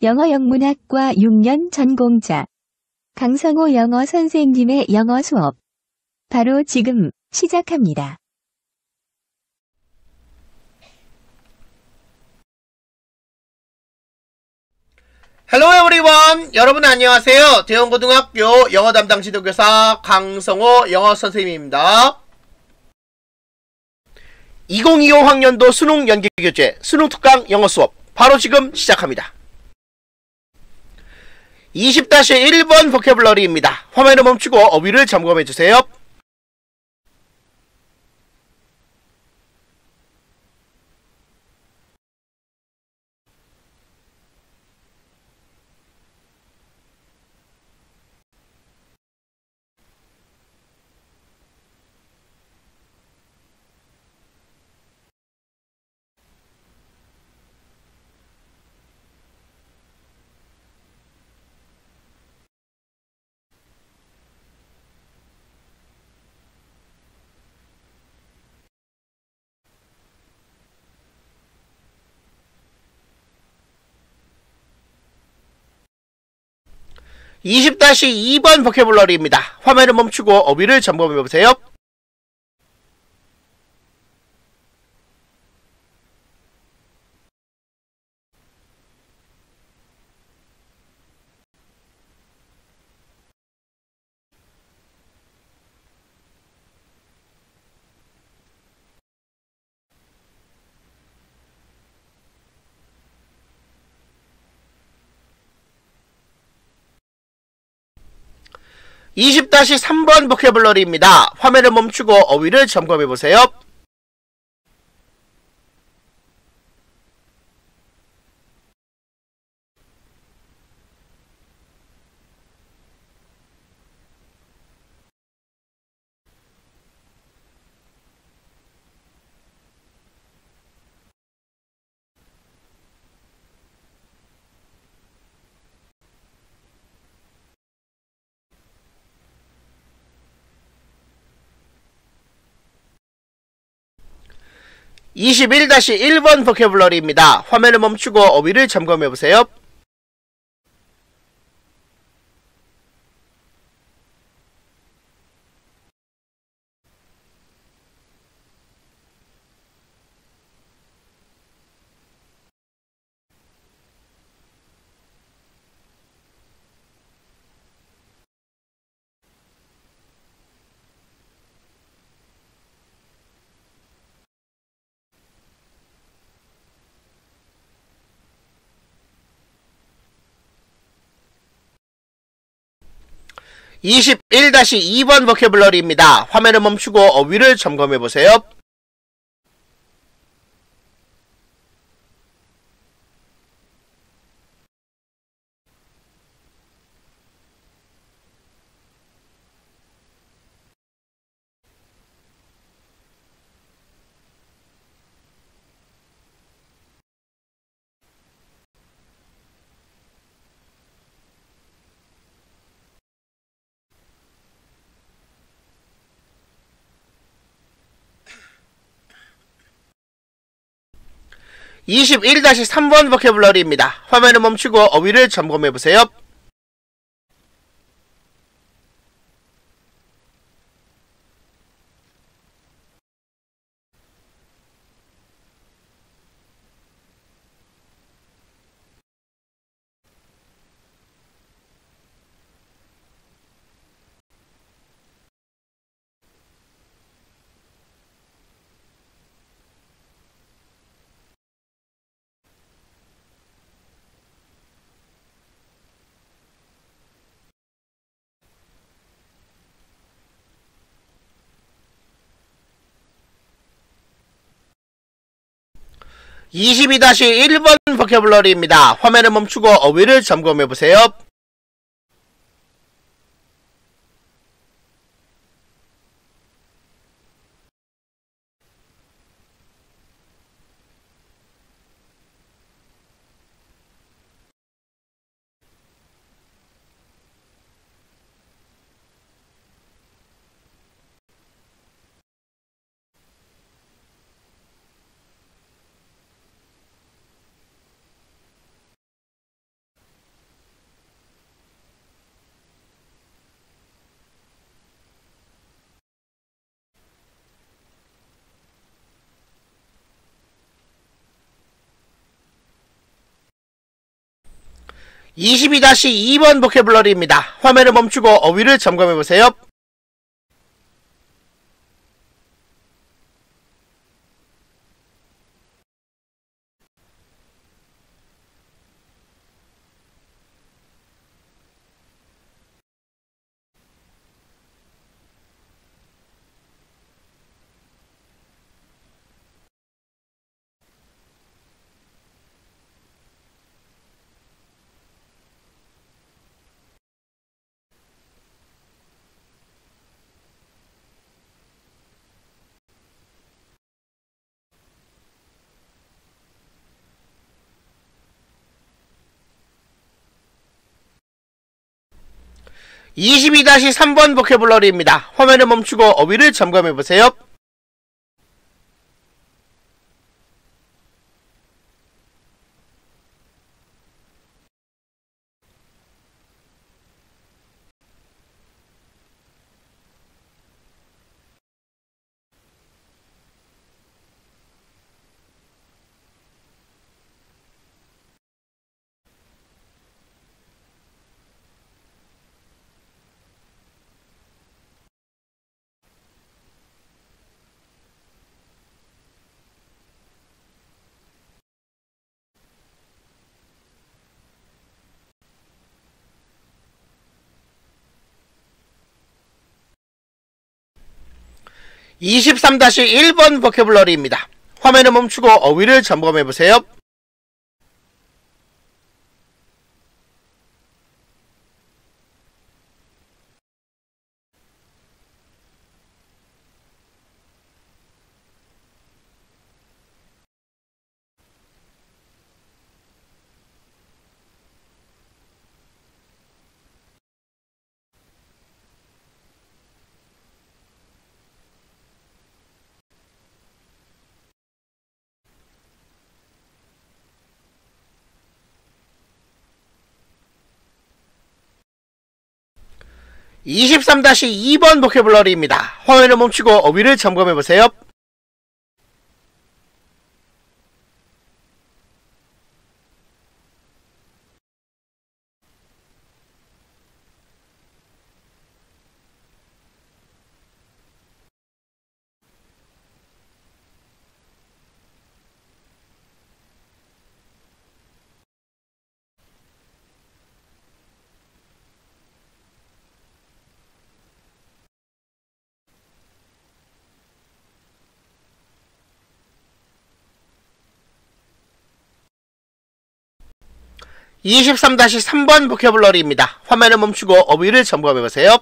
영어 영문학과 6년 전공자 강성호 영어 선생님의 영어 수업 바로 지금 시작합니다. Hello everyone! 여러분 안녕하세요. 대원고등학교 영어 담당 지도교사 강성호 영어 선생님입니다. 2025 학년도 수능 연기교재 수능 특강 영어 수업 바로 지금 시작합니다. 20-1번 보캐블러리입니다. 화면을 멈추고 어휘를 점검해주세요. (20-2번) 보캐블러리입니다. 화면을 멈추고 어휘를 점검해보세요. (20-3번) 보캐블러리입니다. 화면을 멈추고 어휘를 점검해보세요. (21-1번) 보캐블러리입니다. 화면을 멈추고 어휘를 점검해보세요. (21-2번) 보캐블러리입니다. 화면을 멈추고 어휘를 점검해보세요. (21-3번) 보캐블러리입니다. 화면을 멈추고 어휘를 점검해보세요. (22-1번) 보캐블러리입니다. 화면을 멈추고 어휘를 점검해보세요. 22-2번 보캐블러리입니다. 화면을 멈추고 어휘를 점검해보세요. 22-3번 보캐블러리입니다. 화면을 멈추고 어휘를 점검해보세요. 23-1번 보캐블러리입니다. 화면을 멈추고 어휘를 점검해보세요. 23-2번 보캐블러리입니다. 화면을 멈추고 어휘를 점검해보세요. 23-3번 보캐블러리입니다. 화면을 멈추고 어휘를 점검해보세요.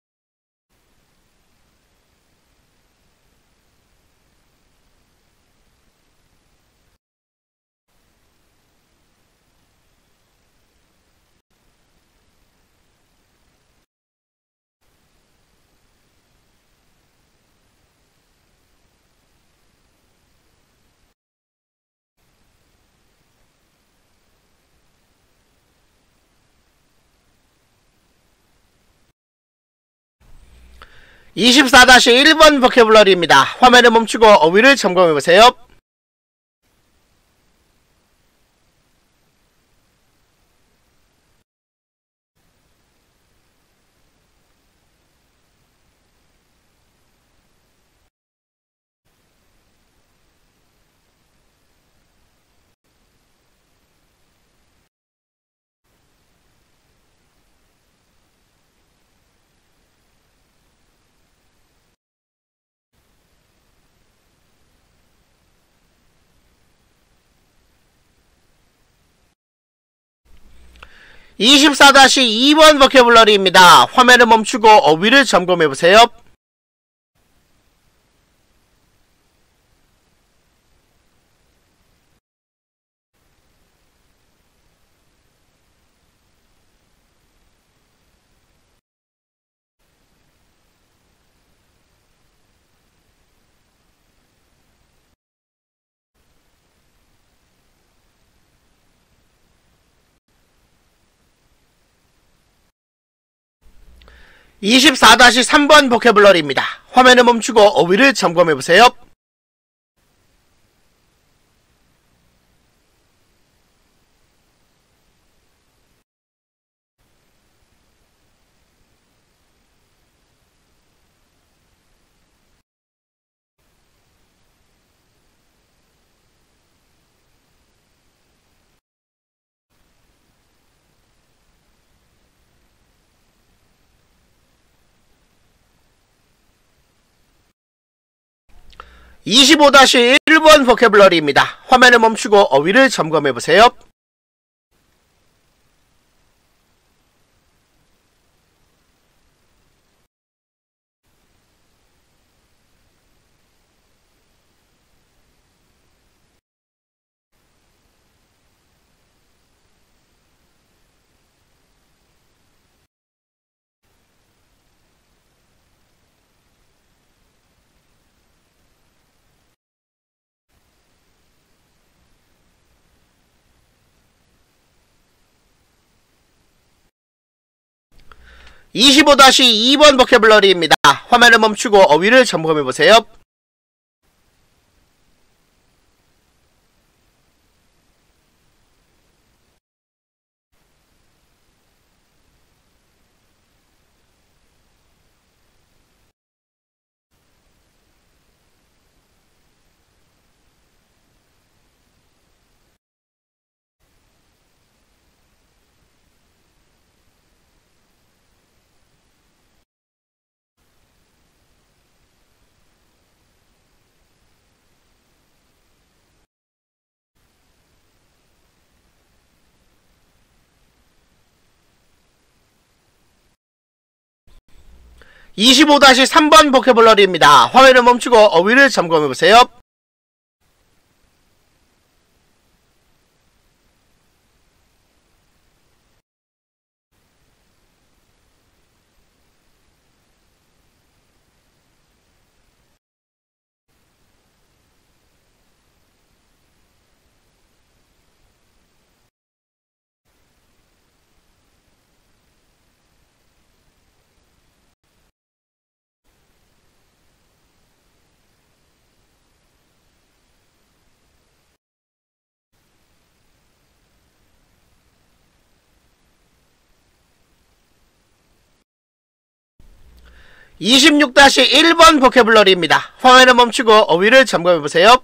24-1번 보캐블러리입니다. 화면을 멈추고 어휘를 점검해보세요. 24-2번 보캐블러리입니다. 화면을 멈추고 어휘를 점검해보세요. 24-3번 보캐블러리입니다. 화면을 멈추고 어휘를 점검해보세요. 25-1번 보캐블러리입니다. 화면을 멈추고 어휘를 점검해보세요. 25-2번 보캐블러리입니다. 화면을 멈추고 어휘를 점검해보세요. 25-3번 보캐블러리입니다. 화면을 멈추고 어휘를 점검해보세요. 26-1번 보캐블러리입니다. 화면을 멈추고 어휘를 점검해보세요.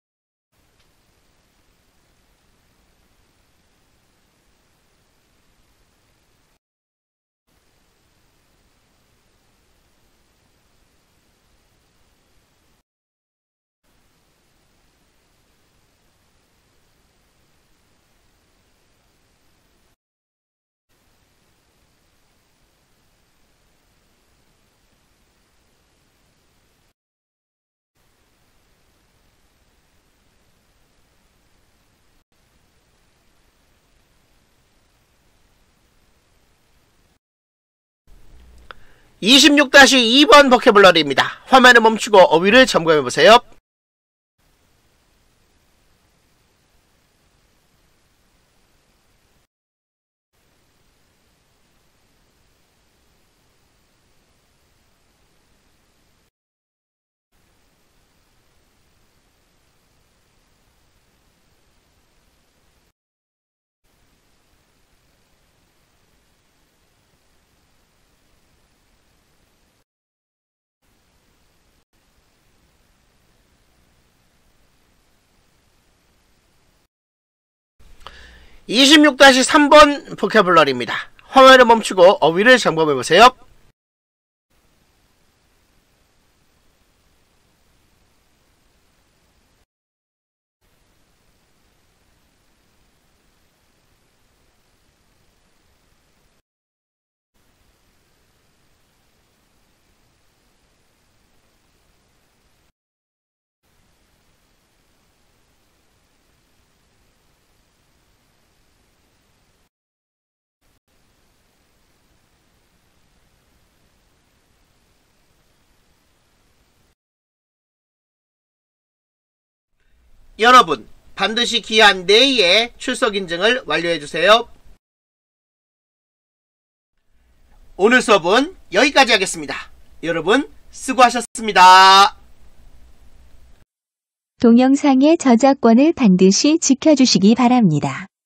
26-2번 보캐블러리입니다. 화면을 멈추고 어휘를 점검해보세요. 26-3번 보캐블러리입니다. 화면을 멈추고 어휘를 점검해보세요. '여러분, 반드시 기한 내일에 출석 인증을 완료해주세요. 오늘 수업은 여기까지 하겠습니다. 여러분, 수고하셨습니다. 동영상의 저작권을 반드시 지켜주시기 바랍니다.